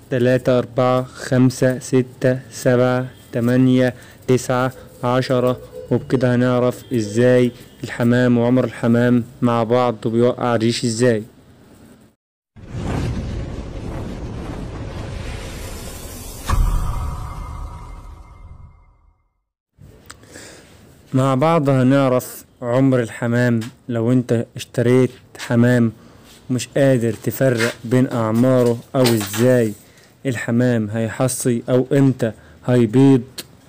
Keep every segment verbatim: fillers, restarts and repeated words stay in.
تلاتة أربعة خمسة ستة سبعة تمانية تسعة عشرة. وبكده هنعرف ازاي الحمام وعمر الحمام مع بعض وبيوقع الريش ازاي. مع بعض هنعرف عمر الحمام. لو انت اشتريت حمام مش قادر تفرق بين اعماره، او ازاي الحمام هيحصي، او امتى هيبيض،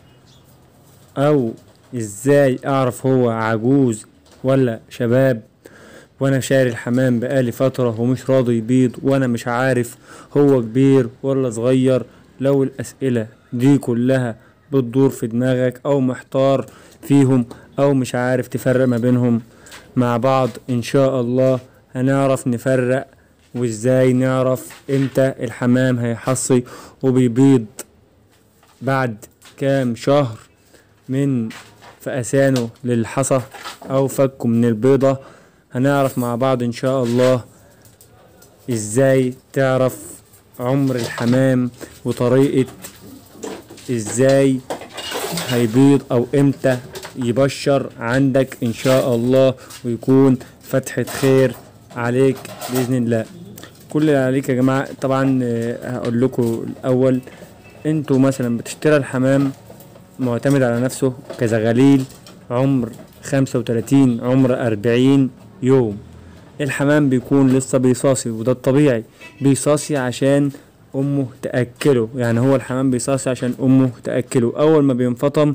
او ازاي اعرف هو عجوز ولا شباب، وانا شاري الحمام بقالي فترة ومش راضي يبيض، وانا مش عارف هو كبير ولا صغير. لو الاسئلة دي كلها بتدور في دماغك، او محتار فيهم، او مش عارف تفرق ما بينهم، مع بعض ان شاء الله هنعرف نفرق. وازاي نعرف امتى الحمام هيحصي وبيبيض بعد كام شهر من فقسانه للحصى او فكه من البيضة. هنعرف مع بعض ان شاء الله ازاي تعرف عمر الحمام، وطريقة ازاي هيبيض او امتى يبشر عندك ان شاء الله، ويكون فتحة خير عليك باذن الله. كل اللي عليك يا جماعة طبعا هقول لكم الاول، انتوا مثلا بتشتري الحمام معتمد على نفسه كزغاليل، عمر خمسة وتلاتين عمر أربعين يوم. الحمام بيكون لسه بيصاصي، وده الطبيعي، بيصاصي عشان امه تأكله. يعني هو الحمام بيصاصي عشان امه تأكله. اول ما بينفطم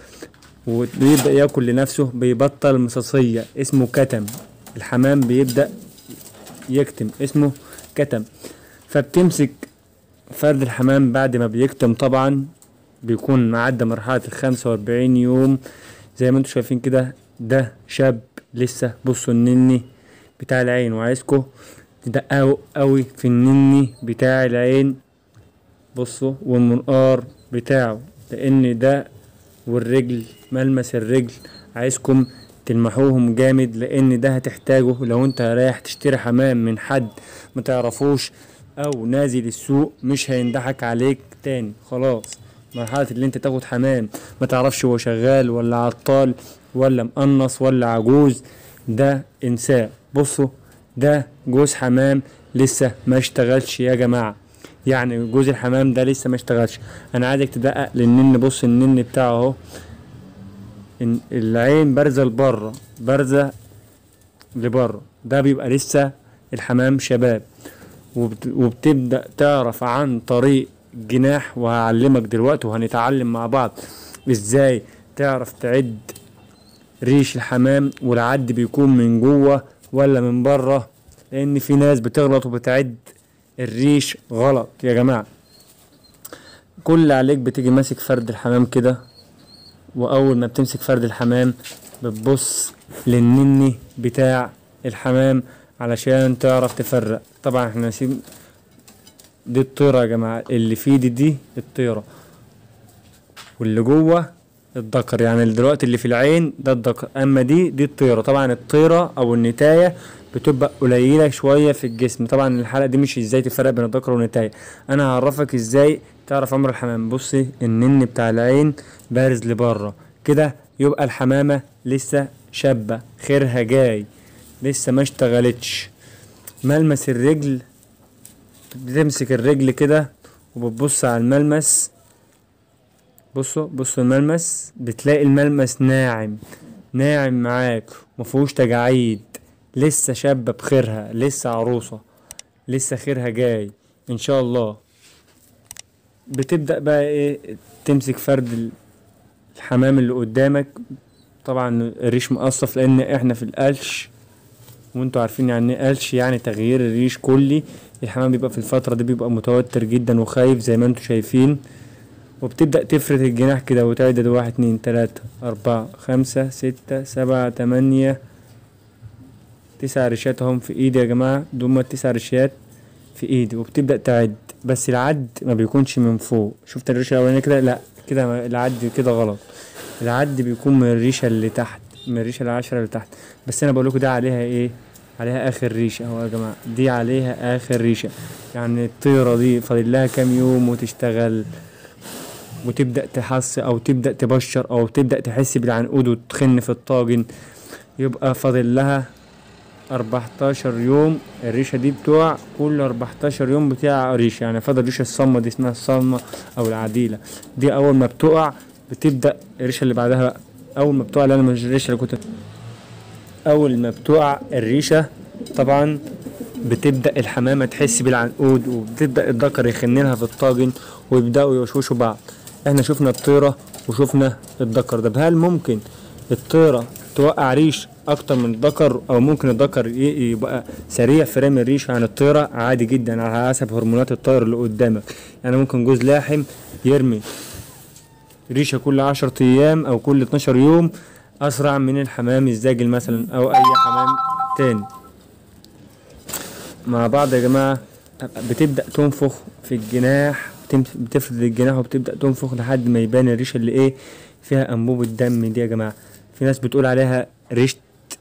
وبيبدأ ياكل لنفسه بيبطل مصاصية، اسمه كتم. الحمام بيبدأ يكتم، اسمه كتم. فبتمسك فرد الحمام بعد ما بيكتم، طبعا بيكون معدى مرحلة الخمسة واربعين يوم زي ما انتوا شايفين كده. ده شاب لسه. بصوا النني بتاع العين، وعايزكوا تدققوا قوي في النني بتاع العين. بصوا والمنقار بتاعه، لان ده والرجل، ملمس الرجل عايزكم تلمحوهم جامد، لان ده هتحتاجه لو انت رايح تشتري حمام من حد ما تعرفوش او نازل السوق. مش هيندحك عليك تاني خلاص. مرحلة اللي انت تاخد حمام ما تعرفش هو شغال ولا عطال ولا مقنص ولا عجوز، ده انساه. بصوا ده جوز حمام لسه ما اشتغلش يا جماعة. يعني جوز الحمام ده لسه ما اشتغلش. انا عايزك تدقق للنن. بص النن بتاعه اهو، العين بارزة لبره، بارزة لبره. ده بيبقى لسه الحمام شباب. وبتبدأ تعرف عن طريق جناح، وهعلمك دلوقتي وهنتعلم مع بعض ازاي تعرف تعد ريش الحمام، والعد بيكون من جوه ولا من بره، لان في ناس بتغلط وبتعد الريش غلط يا جماعة. كل اللي عليك بتيجي ماسك فرد الحمام كده، واول ما بتمسك فرد الحمام بتبص للنني بتاع الحمام علشان تعرف تفرق. طبعا احنا نسيب دي الطيرة يا جماعة، اللي في دي دي الطيرة، واللي جوه الذكر. يعني دلوقتي اللي في العين ده الذكر، اما دي دي الطيرة. طبعا الطيرة او النتاية بتبقى قليلة شوية في الجسم. طبعا الحلقة دي مش ازاي تفرق بين الذكر والنتاية، انا هعرفك ازاي تعرف عمر الحمام. بصي النن بتاع العين بارز لبره كده، يبقى الحمامة لسه شابة، خيرها جاي، لسه ما اشتغلتش. ملمس الرجل، بتمسك الرجل كده وبتبص على الملمس. بصوا بصوا الملمس، بتلاقي الملمس ناعم ناعم معاك، مفهوش تجاعيد، لسه شابة بخيرها، لسه عروسة، لسه خيرها جاي ان شاء الله. بتبدأ بقى ايه، تمسك فرد الحمام اللي قدامك. طبعا الريش مقصف لان احنا في القلش، وانتوا عارفين يعني ايه قلش، يعني تغيير الريش كلي. الحمام بيبقى في الفترة دي بيبقى متوتر جدا وخايف زي ما انتوا شايفين. وبتبدأ تفرد الجناح كده وتعدد واحد اتنين تلاتة اربعة خمسة ستة سبعة تمانية تسع ريشات اهم في ايدي يا جماعة. دول التسع ريشات في ايدي. وبتبدأ تعد، بس العد ما بيكونش من فوق. شفت الريشة الاولانية كده؟ لا كده العد كده غلط. العد بيكون من الريشة اللي تحت، من الريشة العشرة اللي تحت. بس انا بقول لكم ده عليها ايه، عليها اخر ريشه اهو يا جماعه، دي عليها اخر ريشه. يعني الطيره دي فاضل لها كام يوم وتشتغل وتبدا تحص او تبدا تبشر او تبدا تحس بالعنقود وتخن في الطاجن. يبقى فاضل لها اربعتاشر يوم. الريشه دي بتقع كل اربعتاشر يوم بتقع ريشه، يعني فاضل الريشه الصمه دي اسمها الصمه او العديله. دي اول ما بتقع بتبدا الريشه اللي بعدها بقى. اول ما بتقع، لا انا مش الريشه اللي كنت اول ما بتقع الريشه طبعا بتبدا الحمامه تحس بالعنقود، وبتبدا الذكر يخنلها في الطاجن ويبداوا يوشوشوا بعض. احنا شفنا الطيره وشفنا الذكر ده. هل ممكن الطيره توقع ريش اكتر من الذكر، او ممكن الذكر يبقى سريع في رمي الريش عن الطيره؟ عادي جدا على حسب هرمونات الطائر اللي قدامك. يعني ممكن جوز لاحم يرمي ريشه كل عشرة ايام او كل اتناشر يوم اسرع من الحمام الزاجل مثلا او اي حمام تاني. مع بعض يا جماعه بتبدا تنفخ في الجناح، بتفرد الجناح وبتبدا تنفخ لحد ما يبان الريشه اللي ايه فيها انبوب الدم دي يا جماعه. في ناس بتقول عليها ريشه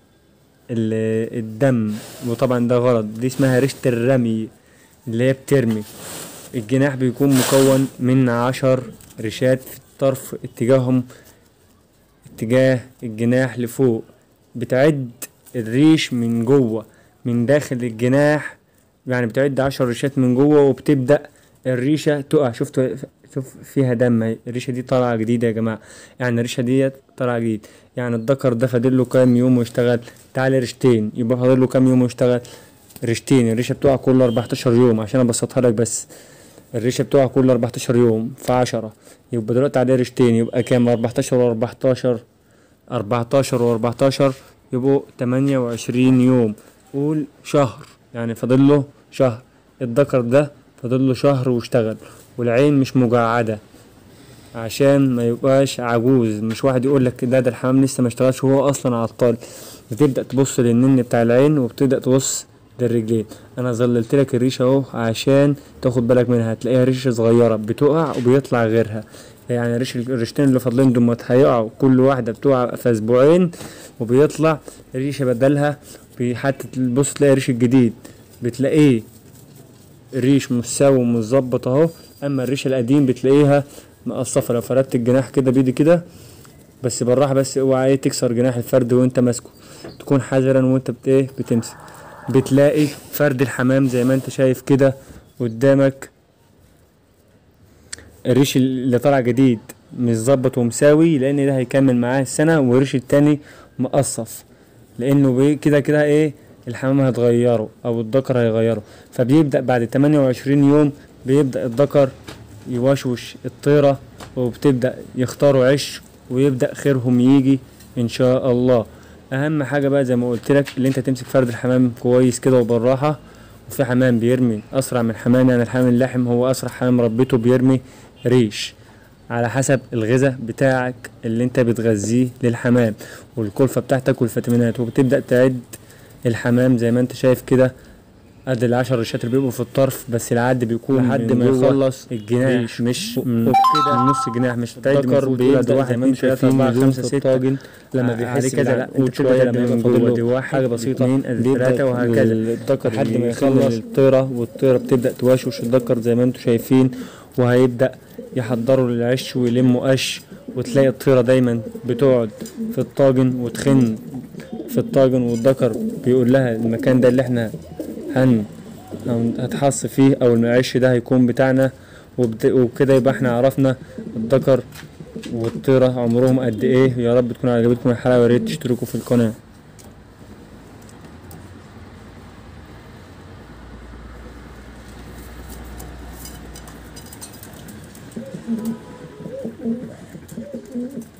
الدم، وطبعا ده غلط. دي اسمها ريشه الرمي اللي هي بترمي. الجناح بيكون مكون من عشر ريشات في الطرف اتجاههم اتجاه الجناح لفوق. بتعد الريش من جوه من داخل الجناح، يعني بتعد عشر ريشات من جوه وبتبدأ الريشة تقع. شفتوا شوف فيها دم، الريشة دي طالعة جديدة يا جماعة، يعني الريشة دي طالعة جديد. يعني الذكر ده فاضل له كام يوم ويشتغل؟ تعالى ريشتين، يبقى فاضل له كام يوم ويشتغل؟ ريشتين. الريشة بتقع كل اربعتاشر يوم عشان ابسطها لك بس. الريشة بتقع كل اربعتاشر يوم في عشرة، يبقى دلوقتي عليه ريشتين، يبقى كام؟ اربعتاشر واربعتاشر اربعتاشر واربعتاشر يبقوا تمانية وعشرين يوم. قول شهر، يعني فاضل له شهر. الذكر ده فاضل له شهر واشتغل، والعين مش مجعدة عشان ما يبقاش عجوز. مش واحد يقول لك ده ده الحمام لسه ما اشتغلش وهو اصلا عطال. بتبدأ تبص للنن بتاع العين وبتبدأ تبص للرجلين. انا ظللت لك الريشه اهو عشان تاخد بالك منها. هتلاقيها ريشه صغيره بتقع وبيطلع غيرها، يعني الريش الريشتين اللي فاضلين دول هيقعوا كل واحده بتقع في اسبوعين وبيطلع ريشه بدلها. حتى تبص تلاقي ريش الجديد بتلاقيه الريش مساوي ومظبط اهو، اما الريش القديم بتلاقيها مقصفه. لو فردت الجناح كده بايدي كده بس بالراحه، بس اوعى ايه تكسر جناح الفرد وانت ماسكه، تكون حذرا وانت بت ايه بتمسك. بتلاقي فرد الحمام زي ما انت شايف كده قدامك، الريش اللي طالع جديد متظبط ومساوي لان ده هيكمل معاه السنه، والريش التاني مقصف لانه كده كده ايه الحمام هيتغيره او الذكر هيغيره. فبيبدا بعد تمانية وعشرين يوم بيبدا الذكر يوشوش الطيره وبتبدا يختاروا عش ويبدا خيرهم يجي ان شاء الله. اهم حاجه بقى زي ما قلت لك اللي انت تمسك فرد الحمام كويس كده وبالراحه. وفي حمام بيرمي اسرع من حمام، يعني الحمام اللحم هو اسرع حمام ربيته بيرمي ريش على حسب الغذاء بتاعك اللي انت بتغذيه للحمام والكلفه بتاعتك والفيتامينات. وبتبدا تعد الحمام زي ما انت شايف كده، قد العشر ريشات اللي بيبقوا في الطرف، بس العد بيكون لحد ما يخلص الجناح، مش من نص الجناح. مش الذكر بيبدا واحد اتنين تلاته اربعه خمسه سته لما بيحس كده، لا انت شويه لما يبقى فاضل دي واحد حاجه بسيطه ثلاثه وهكذا الذكر لحد ما يخلص الطيره. والطيره بتبدا توشوش الذكر زي ما انتم شايفين، وهيبدا يحضروا للعش ويلموا قش. وتلاقي الطيره دايما بتقعد في الطاجن وتخن في الطاجن، والذكر بيقول لها المكان ده اللي احنا هن هتحص فيه او العش ده هيكون بتاعنا. وبكده يبقى احنا عرفنا الذكر والطيره عمرهم قد ايه. يا رب تكون عجبتكم الحلقه، ويا ريت تشتركوا في القناه. Thank you.